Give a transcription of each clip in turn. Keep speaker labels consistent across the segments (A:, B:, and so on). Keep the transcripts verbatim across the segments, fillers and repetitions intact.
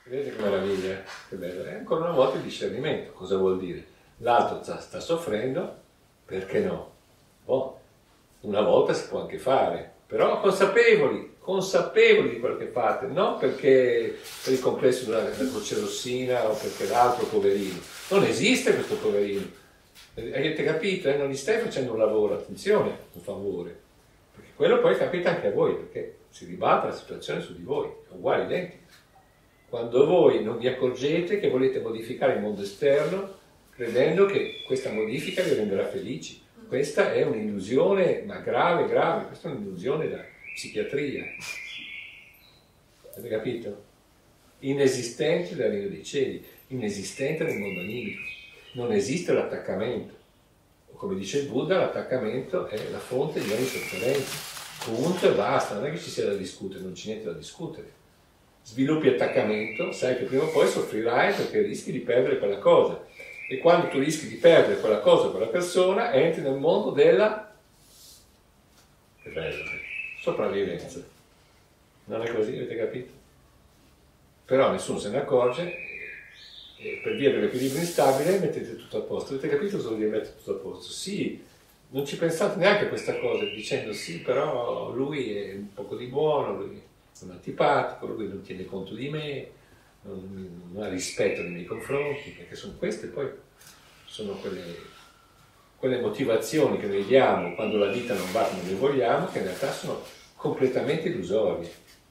A: Vedete che meraviglia, che bello. E ancora una volta il discernimento. Cosa vuol dire? L'altro sta, sta soffrendo, perché no? Boh, una volta si può anche fare, però consapevoli, consapevoli di quello che fate, non perché per il complesso della, della Croce Rossina o perché l'altro poverino. Non esiste questo poverino. Avete capito? Eh? Non gli stai facendo un lavoro, attenzione, un favore. Perché quello poi capita anche a voi, perché si ribalta la situazione su di voi, è uguale, identico. Quando voi non vi accorgete che volete modificare il mondo esterno, credendo che questa modifica vi renderà felici. Questa è un'illusione, ma grave, grave, questa è un'illusione da psichiatria. Avete capito? Inesistente nel regno dei cieli, inesistente nel mondo animico. Non esiste l'attaccamento. O come dice il Buddha, l'attaccamento è la fonte di ogni sofferenza. Punto e basta, non è che ci sia da discutere, non c'è niente da discutere. Sviluppi attaccamento, sai che prima o poi soffrirai perché rischi di perdere quella cosa. E quando tu rischi di perdere quella cosa, quella persona, entri nel mondo della che bello, sopravvivenza. Non è così, avete capito? Però nessuno se ne accorge e per via dell'equilibrio instabile mettete tutto a posto. Avete capito cosa vuol dire mettere tutto a posto? Sì, non ci pensate neanche a questa cosa dicendo sì, però lui è un poco di buono, lui è un antipatico, lui non tiene conto di me, non, non ha rispetto nei miei confronti, perché sono queste poi sono quelle, quelle motivazioni che noi diamo quando la vita non va come noi vogliamo, che in realtà sono completamente illusorie.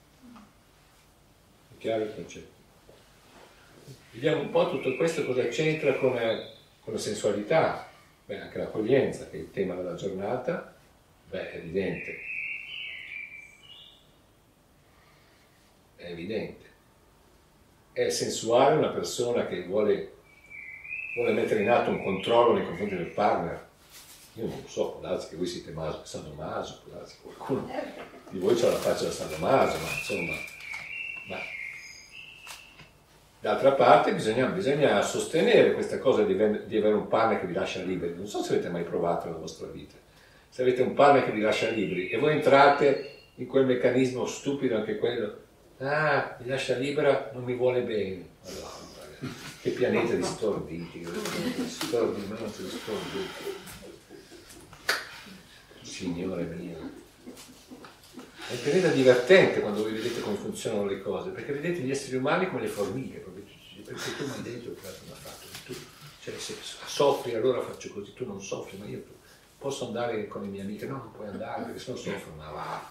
A: È chiaro il concetto? Vediamo un po' tutto questo cosa c'entra con, con la sensualità. Beh, anche l'accoglienza, che è il tema della giornata, beh, è evidente. È evidente. È sensuale una persona che vuole, vuole mettere in atto un controllo nei confronti del partner. Io non so, può darsi che voi siete maso, sadomaso, può darsi che qualcuno di voi c'ha la faccia da sadomaso, ma insomma... Ma... D'altra parte bisogna, bisogna sostenere questa cosa di, di avere un partner che vi lascia liberi. Non so se avete mai provato nella vostra vita. Se avete un partner che vi lascia liberi e voi entrate in quel meccanismo stupido, anche quello, ah, mi lascia libera, non mi vuole bene. Allora, che pianeta di storditi, stordimento di storditi. Signore mio. È un pianeta divertente quando voi vedete come funzionano le cose, perché vedete gli esseri umani come le formiche, proprio, perché tu mi hai detto che non ha fatto, tu, cioè se soffri allora faccio così, tu non soffri, ma io posso andare con le mie amiche, no, non puoi andare perché sennò soffro, ma va.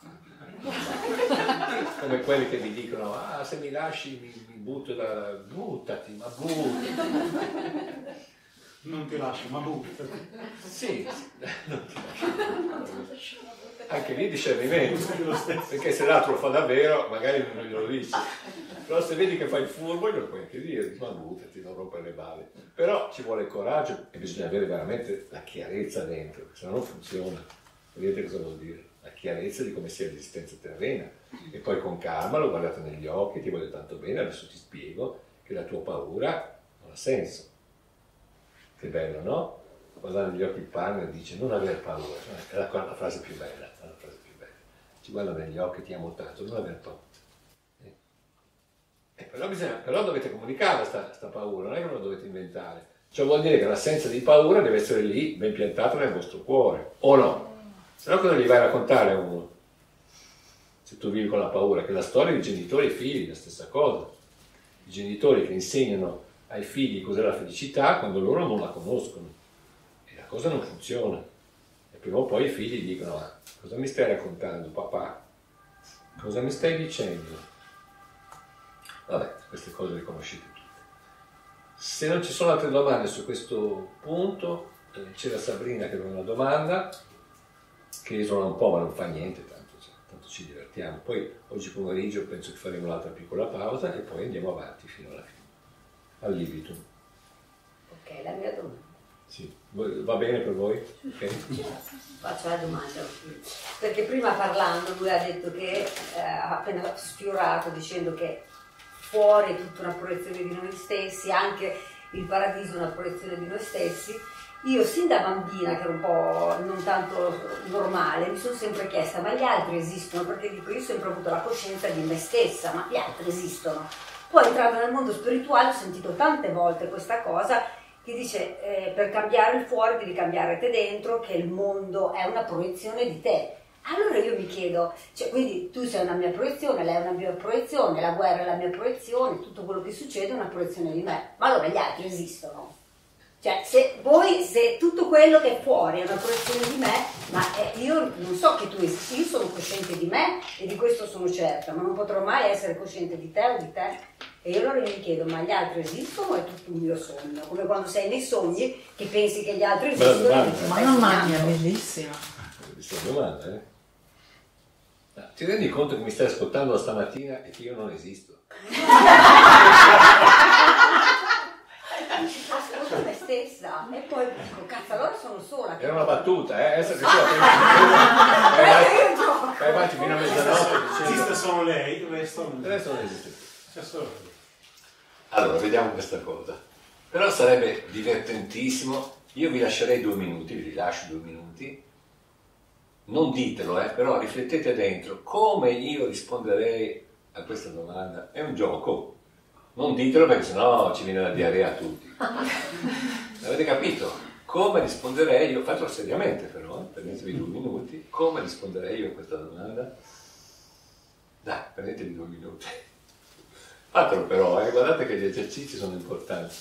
A: Come quelli che mi dicono, ah se mi lasci mi, mi butto da... buttati, ma buttati.
B: Non ti lascio, ma buttati.
A: Sì, non ti lascio. Anche lì discernimento, perché se l'altro lo fa davvero magari non glielo dici, però se vedi che fai il furbo glielo puoi anche dire, ma buttati, non rompere le balle. Però ci vuole coraggio e bisogna avere veramente la chiarezza dentro, se no non funziona. Vedete cosa vuol dire? La chiarezza di come sia l'esistenza terrena, e poi con calma lo guardate negli occhi, ti voglio tanto bene, adesso ti spiego che la tua paura non ha senso. Che bello, no? Guardare negli occhi il partner e dice non aver paura, è la, la frase più bella, è la frase più bella. Ci guarda negli occhi, ti amo tanto, non aver paura. Eh. Eh, però, bisogna, però dovete comunicare sta, sta paura, non è che lo dovete inventare. Ciò vuol dire che l'assenza di paura deve essere lì, ben piantata nel vostro cuore, o no? Se no cosa gli vai a raccontare a uno? Se tu vivi con la paura, che la storia di genitori e figli è la stessa cosa. I genitori che insegnano ai figli cos'è la felicità quando loro non la conoscono. E la cosa non funziona. E prima o poi i figli dicono, ah, cosa mi stai raccontando papà? Cosa mi stai dicendo? Vabbè, queste cose le conoscete tutte. Se non ci sono altre domande su questo punto, eh, c'era Sabrina che aveva una domanda, che esula un po' ma non fa niente, tanto, cioè, tanto ci divertiamo. Poi oggi pomeriggio penso che faremo un'altra piccola pausa e poi andiamo avanti fino alla fine, al libitum.
C: Ok, la mia domanda.
A: Sì, va bene per voi? Okay.
C: Faccio la domanda, perché prima parlando lui ha detto che eh, ha appena sfiorato dicendo che fuori è tutta una proiezione di noi stessi, anche il paradiso è una proiezione di noi stessi. Io sin da bambina, che ero un po' non tanto normale, mi sono sempre chiesta, ma gli altri esistono? Perché dico, io ho sempre avuto la coscienza di me stessa, ma gli altri esistono? Poi entrando nel mondo spirituale ho sentito tante volte questa cosa che dice eh, per cambiare il fuori devi cambiare te dentro, che il mondo è una proiezione di te. Allora io mi chiedo, cioè, quindi tu sei una mia proiezione, lei è una mia proiezione, la guerra è la mia proiezione, tutto quello che succede è una proiezione di me. Ma allora gli altri esistono? Cioè, se voi, se tutto quello che è fuori è una proiezione di me, ma eh, io non so che tu esisti, io sono cosciente di me e di questo sono certa, ma non potrò mai essere cosciente di te o di te. E io allora mi chiedo, ma gli altri esistono o è tutto un mio sogno? Come quando sei nei sogni che pensi che gli altri esistono.
A: Bella
C: e dici,
B: Ma
C: stai
B: non
C: sognando.
B: mangia, bellissima.
A: Questa è una domanda, eh? Ah, ti rendi conto che mi stai ascoltando da stamattina e che io non esisto?
C: Ascolto me stessa e poi dico, cazzo, allora sono sola.
A: Era una battuta, eh? Adesso che tu la vai avanti, vai avanti fino a mezzanotte.
D: Esiste solo lei, il resto non
A: Adesso non esiste.
D: c'è solo lei.
A: Allora, vediamo questa cosa. Però sarebbe divertentissimo. Io vi lascerei due minuti, vi rilascio due minuti. Non ditelo, eh, però riflettete dentro come io risponderei a questa domanda. È un gioco. Non ditelo perché sennò ci viene la diarrea a tutti. Avete capito? Come risponderei io? Fatelo seriamente però, eh? Prendetevi due minuti. Come risponderei io a questa domanda? Dai, prendetevi due minuti. Fatelo però, eh? Guardate che gli esercizi sono importanti.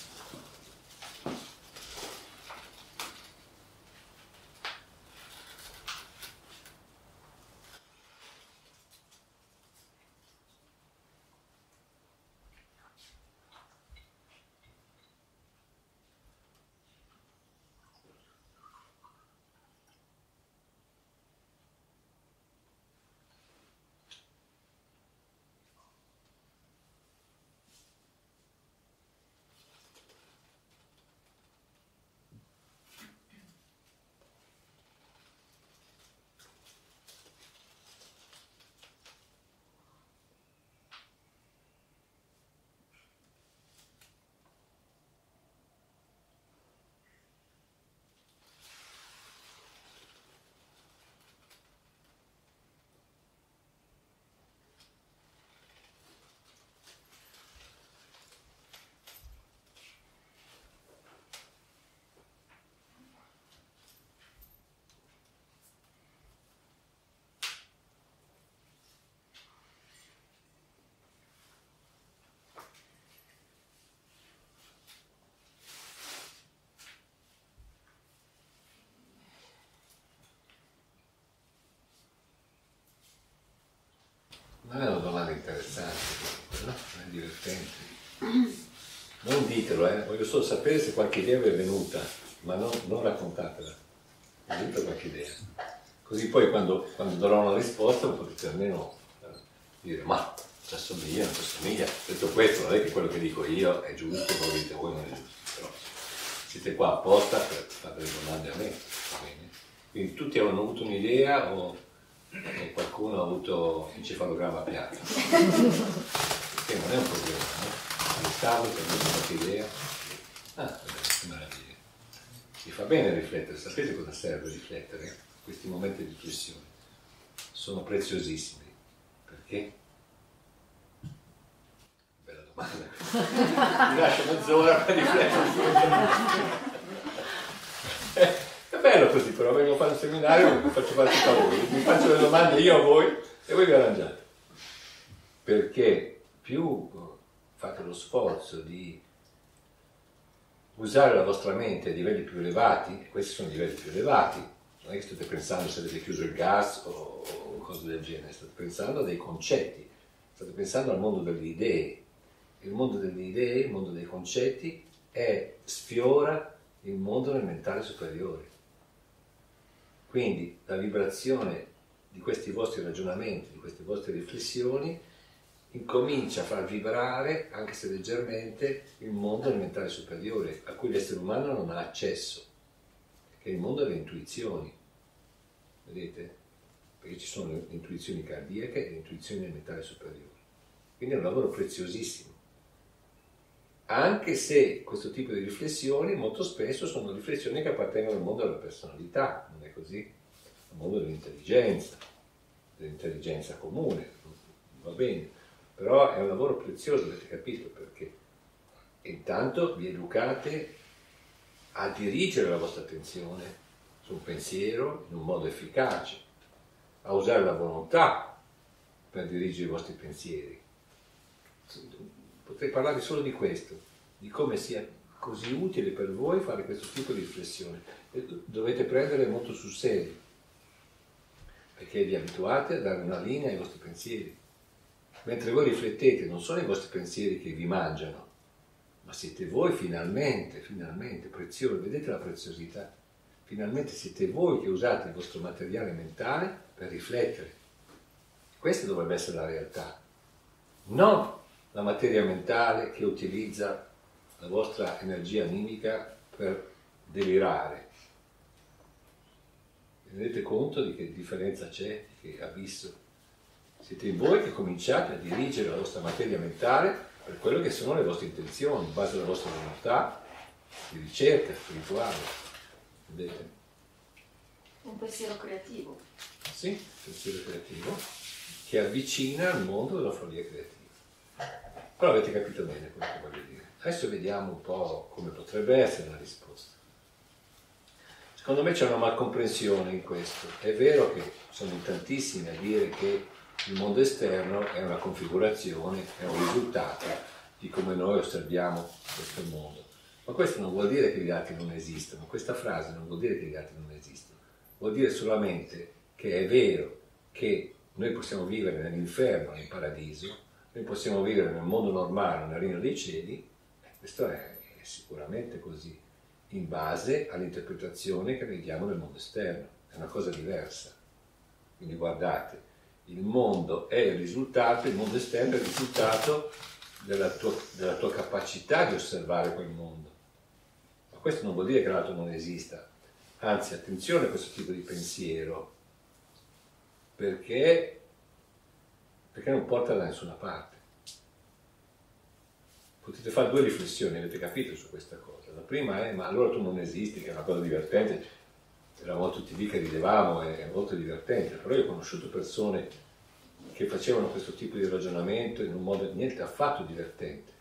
A: Non è una domanda interessante, no? È divertente. Non ditelo, eh? Voglio solo sapere se qualche idea vi è venuta, ma non, non raccontatela. È venuta qualche idea. Così poi quando, quando darò una risposta potete almeno eh, dire ma ci assomiglia, non ci assomiglia. Detto questo, non è che quello che dico io è giusto, quello che dite voi non è giusto, però siete qua apposta per fare delle domande a me, va bene? Quindi tutti avevano avuto un'idea o... e qualcuno ha avuto encefalogramma piatto, che non è un problema, no? Alessandro, per avere qualche idea? Ah, vabbè, che meraviglia. Mi fa bene riflettere, sapete cosa serve riflettere? Questi momenti di riflessione sono preziosissimi. Perché? Bella domanda. Mi lascio mezz'ora per riflettere. È bello così, però vengo a fare un seminario e faccio fare tutto a voi, mi faccio le domande io a voi e voi vi arrangiate. Perché più fate lo sforzo di usare la vostra mente a livelli più elevati, e questi sono livelli più elevati, non è che state pensando se avete chiuso il gas o, o cose del genere, state pensando a dei concetti, state pensando al mondo delle idee. Il mondo delle idee, il mondo dei concetti è, sfiora il mondo del mentale superiore. Quindi la vibrazione di questi vostri ragionamenti, di queste vostre riflessioni, incomincia a far vibrare, anche se leggermente, il mondo del mentale superiore, a cui l'essere umano non ha accesso, che è il mondo delle intuizioni. Vedete? Perché ci sono le intuizioni cardiache e le intuizioni del mentale superiore. Quindi è un lavoro preziosissimo. Anche se questo tipo di riflessioni molto spesso sono riflessioni che appartengono al mondo della personalità, non è così? Al mondo dell'intelligenza, dell'intelligenza comune, va bene. però è un lavoro prezioso, avete capito perché? Intanto vi educate a dirigere la vostra attenzione su un pensiero in un modo efficace, a usare la volontà per dirigere i vostri pensieri. Potrei parlare solo di questo, di come sia così utile per voi fare questo tipo di riflessione. E dovete prendere molto sul serio, perché vi abituate a dare una linea ai vostri pensieri. Mentre voi riflettete, non sono i vostri pensieri che vi mangiano, ma siete voi finalmente, finalmente, preziosi, vedete la preziosità? Finalmente siete voi che usate il vostro materiale mentale per riflettere. Questa dovrebbe essere la realtà, non la materia mentale che utilizza la vostra energia animica per delirare. Vi rendete conto di che differenza c'è, di che abisso? Siete voi che cominciate a dirigere la vostra materia mentale per quello che sono le vostre intenzioni, in base alla vostra volontà di ricerca spirituale. Vedete?
B: Un pensiero creativo.
A: Sì, un pensiero creativo che avvicina al mondo della follia creativa. Però avete capito bene quello che voglio dire. Adesso vediamo un po' come potrebbe essere la risposta. Secondo me c'è una malcomprensione in questo. È vero che sono in tantissimi a dire che il mondo esterno è una configurazione, è un risultato di come noi osserviamo questo mondo. Ma questo non vuol dire che gli altri non esistono, questa frase non vuol dire che gli altri non esistono, vuol dire solamente che è vero che noi possiamo vivere nell'inferno, nel paradiso, noi possiamo vivere nel mondo normale, nel regno dei cieli, questo è, è sicuramente così, in base all'interpretazione che noi diamo del mondo esterno, è una cosa diversa. Quindi guardate, il mondo è il risultato, il mondo esterno è il risultato della tua, della tua capacità di osservare quel mondo. Ma questo non vuol dire che l'altro non esista, anzi attenzione a questo tipo di pensiero, perché, perché non porta da nessuna parte. Potete fare due riflessioni, avete capito su questa cosa. La prima è, ma allora tu non esisti, che è una cosa divertente. Eravamo tutti lì che ridevamo, è molto divertente, però io ho conosciuto persone che facevano questo tipo di ragionamento in un modo niente affatto divertente.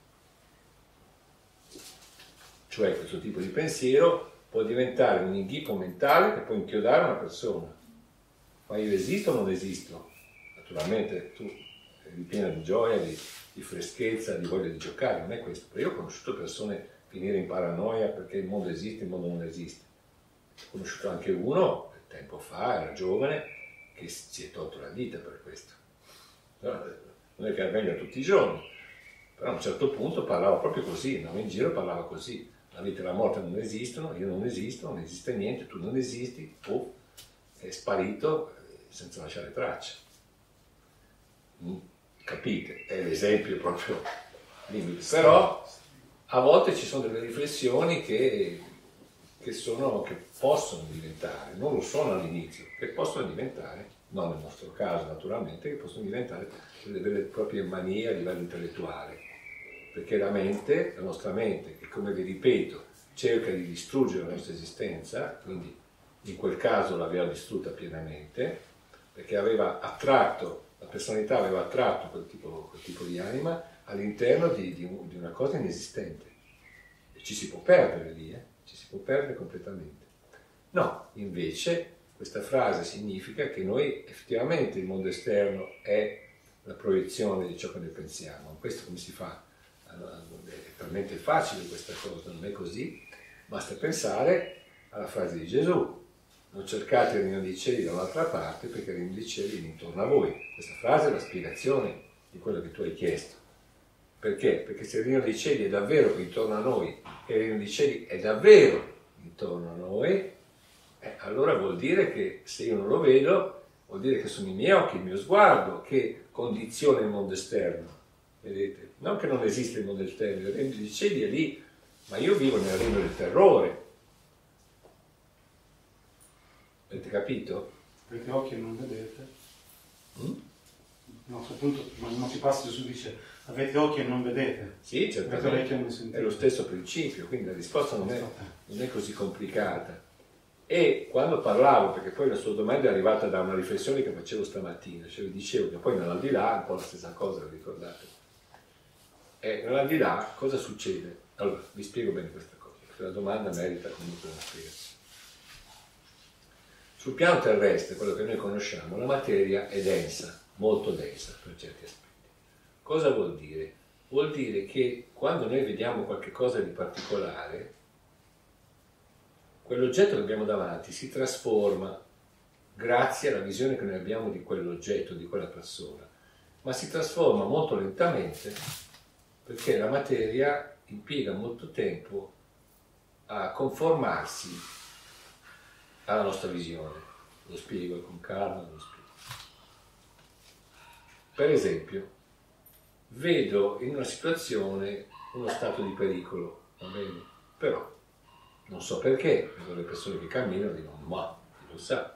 A: Cioè questo tipo di pensiero può diventare un inghippo mentale che può inchiodare una persona. Ma io esisto o non esisto? Naturalmente tu eri piena di gioia, di, di freschezza, di voglia di giocare, non è questo. Però io ho conosciuto persone finire in paranoia perché il mondo esiste, il mondo non esiste. Ho conosciuto anche uno, tempo fa, era giovane, che si è tolto la vita per questo. Non è che avvenga tutti i giorni, però a un certo punto parlava proprio così, andava in giro e parlava così. La vita e la morte non esistono, io non esisto, non esiste niente, tu non esisti, puff, è sparito senza lasciare traccia. Capite? È l'esempio proprio limite. Però a volte ci sono delle riflessioni che... Che, sono, che possono diventare, non lo sono all'inizio, che possono diventare, non nel nostro caso naturalmente, che possono diventare delle vere e proprie manie a livello intellettuale, perché la mente, la nostra mente, che come vi ripeto, cerca di distruggere la nostra esistenza, quindi in quel caso l'aveva distrutta pienamente, perché aveva attratto, la personalità aveva attratto quel tipo, quel tipo di anima all'interno di, di, di una cosa inesistente, e ci si può perdere lì, eh? Ci si può perdere completamente. No, invece questa frase significa che noi effettivamente il mondo esterno è la proiezione di ciò che noi pensiamo. Questo come si fa? Allora, è talmente facile questa cosa, non è così. Basta pensare alla frase di Gesù: non cercate il regno dei cieli da un'altra parte, perché il regno dei cieli è intorno a voi. Questa frase è la spiegazione di quello che tu hai chiesto. Perché? Perché se il regno dei cieli è davvero intorno a noi, e il regno dei cieli è davvero intorno a noi, eh, allora vuol dire che se io non lo vedo, vuol dire che sono i miei occhi, il mio sguardo che condiziona il mondo esterno. Vedete? Non che non esiste il mondo esterno, il regno dei cieli è lì, ma io vivo nel regno del terrore. Avete capito?
D: Avete occhi e non vedete.
A: Mm?
D: A un certo punto non si passa su dice avete occhi e non vedete.
A: Sì, certamente.
D: Avete orecchie e non sentite.
A: È lo stesso principio, quindi la risposta non è, non è così complicata. E quando parlavo, perché poi la sua domanda è arrivata da una riflessione che facevo stamattina, cioè vi dicevo che poi nell'aldilà, un po' la stessa cosa, vi ricordate? E nell'aldilà cosa succede? Allora, vi spiego bene questa cosa, perché la domanda merita comunque una spiegazione. Sul piano terrestre, quello che noi conosciamo, la materia è densa, molto densa per certi aspetti. Cosa vuol dire? Vuol dire che quando noi vediamo qualche cosa di particolare, quell'oggetto che abbiamo davanti si trasforma grazie alla visione che noi abbiamo di quell'oggetto, di quella persona, ma si trasforma molto lentamente perché la materia impiega molto tempo a conformarsi alla nostra visione. Lo spiego con calma, lo spiego. Per esempio, vedo in una situazione uno stato di pericolo, va bene? Però non so perché, vedo le persone che camminano e dicono, ma chi lo sa.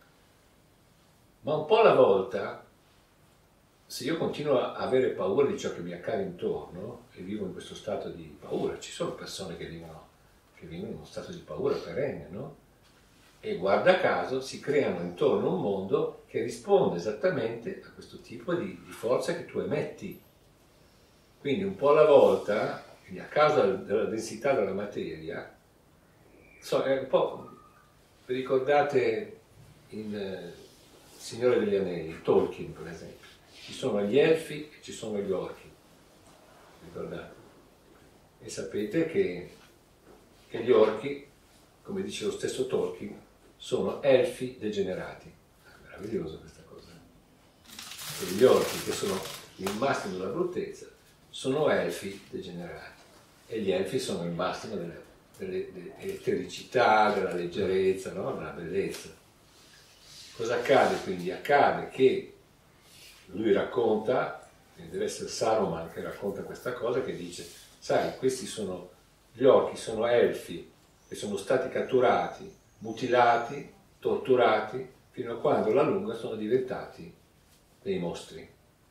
A: Ma un po' alla volta, se io continuo a avere paura di ciò che mi accade intorno e vivo in questo stato di paura, ci sono persone che vivono, che vivono in uno stato di paura perenne, no? E guarda caso si creano intorno un mondo che risponde esattamente a questo tipo di, di forza che tu emetti. Quindi un po' alla volta, quindi a causa della densità della materia, so, è un po', vi ricordate in eh, Signore degli Anelli, Tolkien per esempio, ci sono gli elfi e ci sono gli orchi, ricordate? E sapete che, che gli orchi, come dice lo stesso Tolkien, sono elfi degenerati. È meravigliosa questa cosa. E gli orchi, che sono il massimo della bruttezza, sono elfi degenerati. E gli elfi sono il massimo delle, delle, dell'etericità, della leggerezza, no? Della bellezza. Cosa accade quindi? Accade che lui racconta, deve essere Saruman che racconta questa cosa, che dice, sai, questi sono, gli orchi sono elfi che sono stati catturati, mutilati, torturati, fino a quando alla lunga sono diventati dei mostri.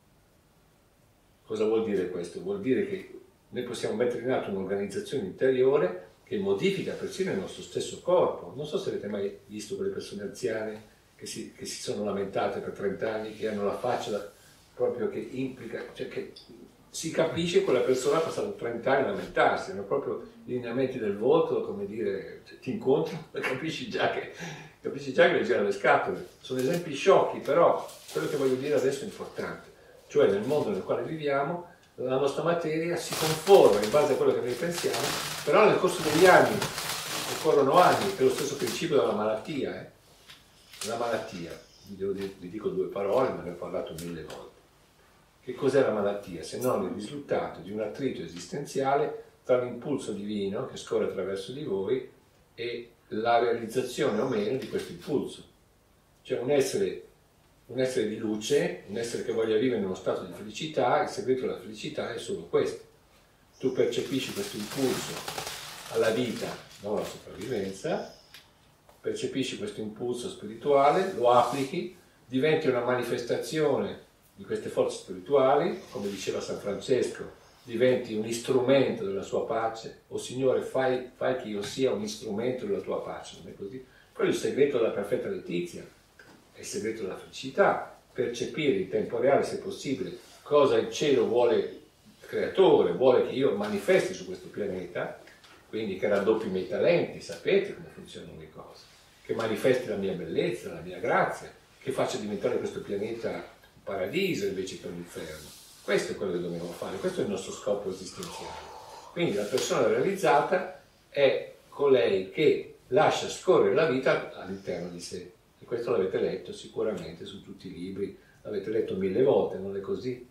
A: Cosa vuol dire questo? Vuol dire che noi possiamo mettere in atto un'organizzazione interiore che modifica persino il nostro stesso corpo. Non so se avete mai visto quelle persone anziane che si, che si sono lamentate per trenta anni, che hanno la faccia proprio che implica, cioè che si capisce che quella persona ha passato trenta anni a lamentarsi, hanno proprio i lineamenti del volto, come dire, cioè, ti incontri e capisci già che capisci già che le girano le scatole. Sono esempi sciocchi, però quello che voglio dire adesso è importante. Cioè nel mondo nel quale viviamo, la nostra materia si conforma in base a quello che noi pensiamo, però nel corso degli anni, occorrono anni, è lo stesso principio della malattia. Eh? La malattia, vi, devo dire, vi dico due parole, ma ne ho parlato mille volte. Che cos'è la malattia? Se non il risultato di un attrito esistenziale tra l'impulso divino che scorre attraverso di voi e la realizzazione o meno di questo impulso. Cioè un essere, un essere di luce, un essere che voglia vivere in uno stato di felicità, il segreto della felicità è solo questo. Tu percepisci questo impulso alla vita, non alla sopravvivenza, percepisci questo impulso spirituale, lo applichi, diventi una manifestazione di queste forze spirituali, come diceva San Francesco, diventi un istrumento della sua pace. O Signore, fai, fai che io sia un strumento della tua pace, non è così? Quello è il segreto della perfetta letizia, è il segreto della felicità, percepire in tempo reale, se possibile, cosa il cielo vuole, il creatore vuole che io manifesti su questo pianeta, quindi che raddoppi i miei talenti, sapete come funzionano le cose, che manifesti la mia bellezza, la mia grazia, che faccia diventare questo pianeta un paradiso invece che un inferno. Questo è quello che dobbiamo fare, questo è il nostro scopo esistenziale. Quindi la persona realizzata è colei che lascia scorrere la vita all'interno di sé. E questo l'avete letto sicuramente su tutti i libri, l'avete letto mille volte, non è così?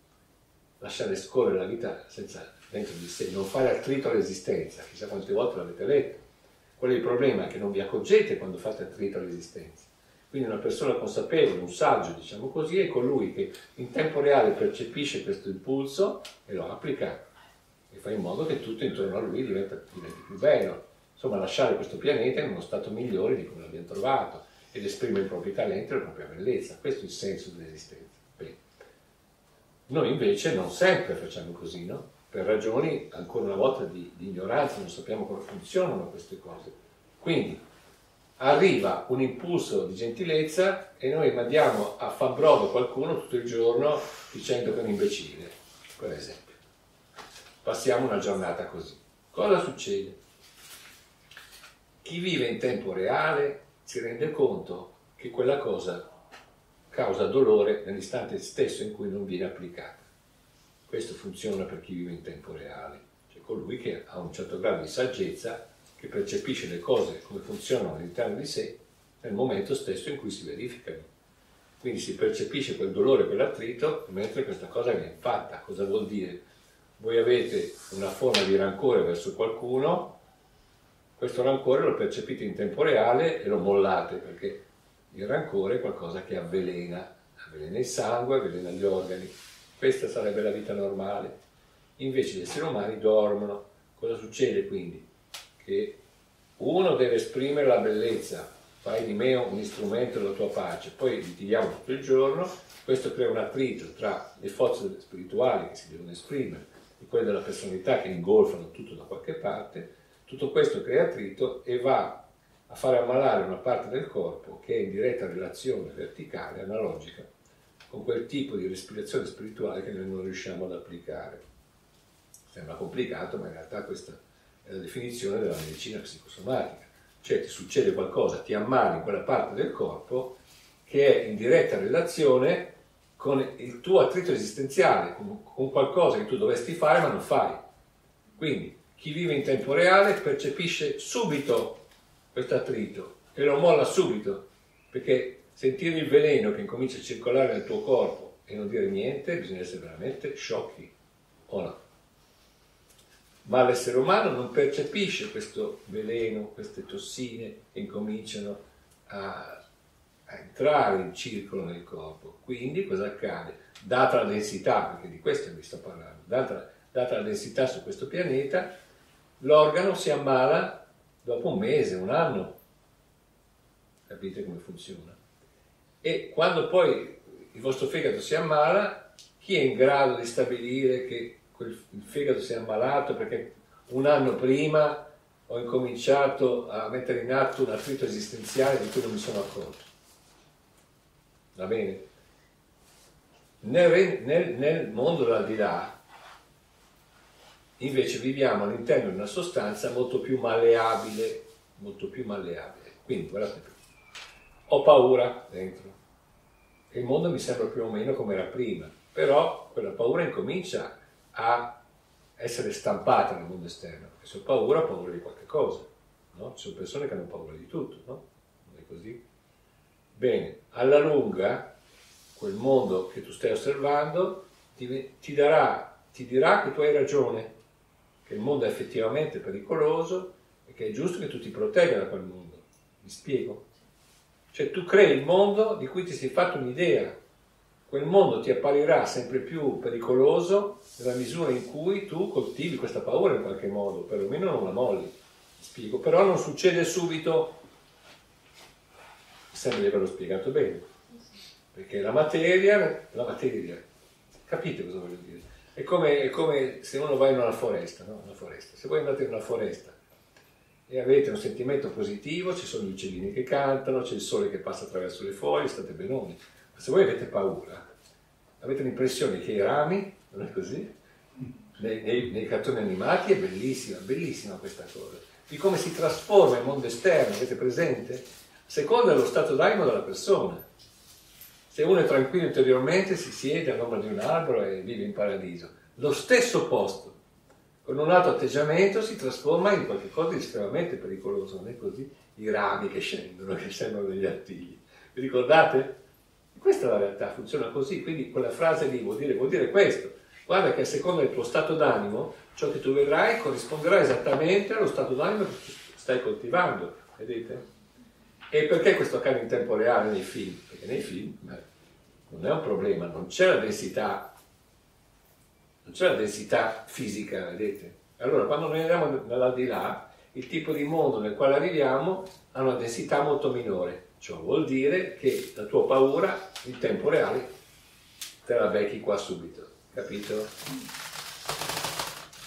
A: Lasciare scorrere la vita senza, dentro di sé, non fare attrito all'esistenza, chissà quante volte l'avete letto. Quello è il problema, che non vi accorgete quando fate attrito all'esistenza. Quindi una persona consapevole, un saggio, diciamo così, è colui che in tempo reale percepisce questo impulso e lo applica e fa in modo che tutto intorno a lui diventa, diventi più bello. Insomma, lasciare questo pianeta in uno stato migliore di come l'abbiamo trovato ed esprimere i propri talenti e la propria bellezza. Questo è il senso dell'esistenza. Bene. Noi invece non sempre facciamo così, no? Per ragioni, ancora una volta, di, di ignoranza, non sappiamo come funzionano queste cose. Quindi, arriva un impulso di gentilezza e noi mandiamo a fan brove qualcuno tutto il giorno dicendo che è un imbecille, per esempio. Passiamo una giornata così. Cosa succede? Chi vive in tempo reale si rende conto che quella cosa causa dolore nell'istante stesso in cui non viene applicata. Questo funziona per chi vive in tempo reale, cioè colui che ha un certo grado di saggezza, che percepisce le cose come funzionano all'interno di sé nel momento stesso in cui si verificano. Quindi si percepisce quel dolore, quell'attrito, mentre questa cosa viene fatta. Cosa vuol dire? Voi avete una forma di rancore verso qualcuno, questo rancore lo percepite in tempo reale e lo mollate, perché il rancore è qualcosa che avvelena, avvelena il sangue, avvelena gli organi. Questa sarebbe la vita normale. Invece gli esseri umani dormono. Cosa succede quindi? Che uno deve esprimere la bellezza, fai di me un strumento della tua pace, poi litighiamo tutto il giorno, questo crea un attrito tra le forze spirituali che si devono esprimere e quelle della personalità che ingolfano tutto da qualche parte, tutto questo crea attrito e va a fare ammalare una parte del corpo che è in diretta relazione verticale, analogica, con quel tipo di respirazione spirituale che noi non riusciamo ad applicare. Sembra complicato, ma in realtà questa è la definizione della medicina psicosomatica. Cioè ti succede qualcosa, ti ammali in quella parte del corpo che è in diretta relazione con il tuo attrito esistenziale, con, con qualcosa che tu dovresti fare ma non fai. Quindi chi vive in tempo reale percepisce subito questo attrito e lo molla subito, perché sentire il veleno che incomincia a circolare nel tuo corpo e non dire niente, bisogna essere veramente sciocchi, o no? Ma l'essere umano non percepisce questo veleno, queste tossine che incominciano a, a entrare in circolo nel corpo. Quindi cosa accade? Data la densità, perché di questo vi sto parlando, data, data la densità su questo pianeta, l'organo si ammala dopo un mese, un anno. Capite come funziona? E quando poi il vostro fegato si ammala, chi è in grado di stabilire che il fegato si è ammalato perché un anno prima ho incominciato a mettere in atto un attrito esistenziale di cui non mi sono accorto? Va bene? Nel, nel, nel mondo dell'aldilà invece viviamo all'interno di una sostanza molto più malleabile, molto più malleabile. Quindi guardate, ho paura dentro e il mondo mi sembra più o meno come era prima, però quella paura incomincia a essere stampata nel mondo esterno, perché se ho paura ho paura di qualche cosa, no? Ci sono persone che hanno paura di tutto, no? Non è così? Bene, alla lunga quel mondo che tu stai osservando ti, ti, darà, ti dirà che tu hai ragione, che il mondo è effettivamente pericoloso e che è giusto che tu ti protegga da quel mondo. Mi spiego? Cioè tu crei il mondo di cui ti sei fatto un'idea. Quel mondo ti apparirà sempre più pericoloso nella misura in cui tu coltivi questa paura in qualche modo, perlomeno non la molli. Mi spiego? Però non succede subito, sembra di averlo spiegato bene, perché la materia, la materia, capite cosa voglio dire? È come, è come se uno va in una foresta, no? Una foresta. Se voi andate in una foresta e avete un sentimento positivo, ci sono gli uccellini che cantano, c'è il sole che passa attraverso le foglie, state benoni. Ma se voi avete paura, avete l'impressione che i rami, non è così? Nei, nei, nei cartoni animati è bellissima, bellissima questa cosa. Di come si trasforma il mondo esterno, avete presente? Secondo lo stato d'animo della persona. Se uno è tranquillo interiormente, si siede all'ombra di un albero e vive in paradiso. Lo stesso posto, con un altro atteggiamento, si trasforma in qualcosa di estremamente pericoloso, non è così? I rami che scendono, che sembrano degli artigli. Vi ricordate? Questa è la realtà, funziona così. Quindi quella frase lì vuol dire, vuol dire questo. Guarda che a seconda del tuo stato d'animo, ciò che tu vedrai corrisponderà esattamente allo stato d'animo che tu stai coltivando. Vedete? E perché questo accade in tempo reale nei film? Perché nei film beh, non è un problema, non c'è la densità, non c'è la densità fisica, vedete? Allora, quando noi andiamo nell'aldilà, il tipo di mondo nel quale arriviamo ha una densità molto minore. Ciò vuol dire che la tua paura, in tempo reale, te la becchi qua subito, capito?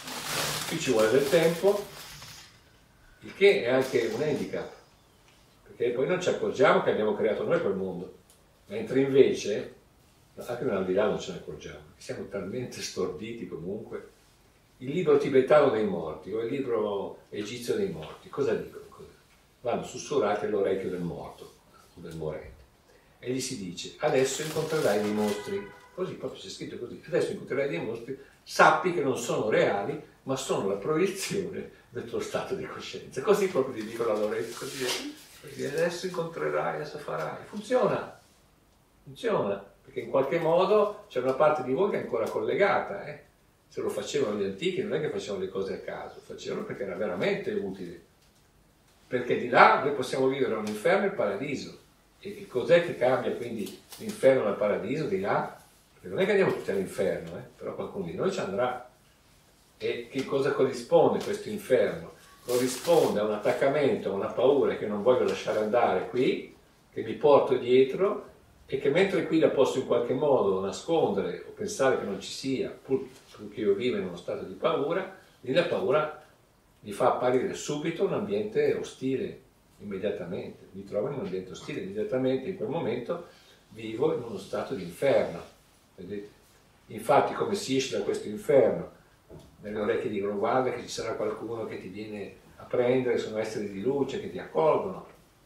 A: Qui ci vuole del tempo, il che è anche un handicap. perché poi non ci accorgiamo che abbiamo creato noi quel mondo, mentre invece, anche nell'aldilà non ce ne accorgiamo, siamo talmente storditi comunque. Il libro tibetano dei morti o il libro egizio dei morti, cosa dicono? Vanno sussurrati all'orecchio del morto o del morente e gli si dice: adesso incontrerai dei mostri, così proprio c'è scritto così, adesso incontrerai dei mostri, sappi che non sono reali ma sono la proiezione del tuo stato di coscienza. Così proprio ti dicono all'orecchio, così, così adesso incontrerai, adesso farai. Funziona, funziona, perché in qualche modo c'è una parte di voi che è ancora collegata, eh? Se lo facevano gli antichi non è che facevano le cose a caso, facevano perché era veramente utile. Perché di là noi possiamo vivere un inferno e il paradiso. E che cos'è che cambia quindi l'inferno dal paradiso di là? Perché non è che andiamo tutti all'inferno, eh? Però qualcuno di noi ci andrà. E che cosa corrisponde questo inferno? Corrisponde a un attaccamento, a una paura che non voglio lasciare andare qui, che mi porto dietro e che mentre qui la posso in qualche modo nascondere o pensare che non ci sia, pur, pur che io viva in uno stato di paura, lì la paura mi fa apparire subito un ambiente ostile, immediatamente. Mi trovo in un ambiente ostile, immediatamente in quel momento vivo in uno stato di inferno. Vedete? Infatti come si esce da questo inferno? Nelle orecchie dicono: guarda che ci sarà qualcuno che ti viene a prendere, sono esseri di luce che ti accolgono.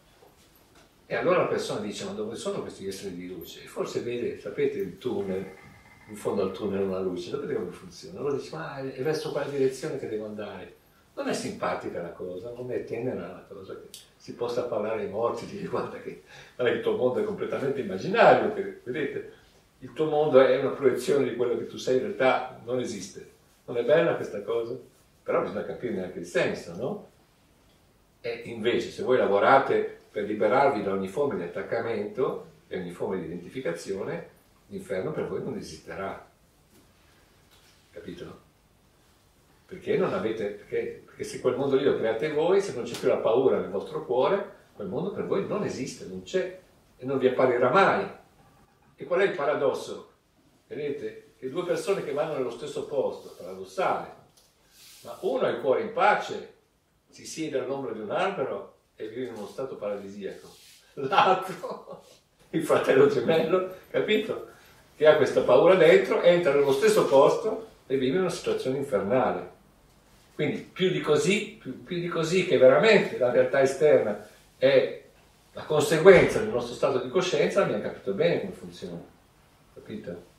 A: E allora la persona dice: ma dove sono questi esseri di luce? E forse vede, sapete, il tunnel, in fondo al tunnel una luce, sapete come funziona? Allora dice: ma è verso quella direzione che devo andare. Non è simpatica la cosa, non è tenera la cosa che si possa parlare ai morti, dire: guarda che il tuo mondo è completamente immaginario, che, vedete, il tuo mondo è una proiezione di quello che tu sei, in realtà non esiste. Non è bella questa cosa? Però bisogna capirne anche il senso, no? E invece se voi lavorate per liberarvi da ogni forma di attaccamento e ogni forma di identificazione, l'inferno per voi non esisterà. Capito? Perché non avete, perché, perché se quel mondo lì lo create voi, se non c'è più la paura nel vostro cuore, quel mondo per voi non esiste, non c'è e non vi apparirà mai. E qual è il paradosso? Vedete? Che due persone che vanno nello stesso posto, paradossale, ma uno ha il cuore in pace, si siede all'ombra di un albero e vive in uno stato paradisiaco. L'altro, il fratello gemello, capito? Che ha questa paura dentro, entra nello stesso posto e vive in una situazione infernale. Quindi più di così, più, più di così che veramente la realtà esterna è la conseguenza del nostro stato di coscienza, abbiamo capito bene come funziona. Capito?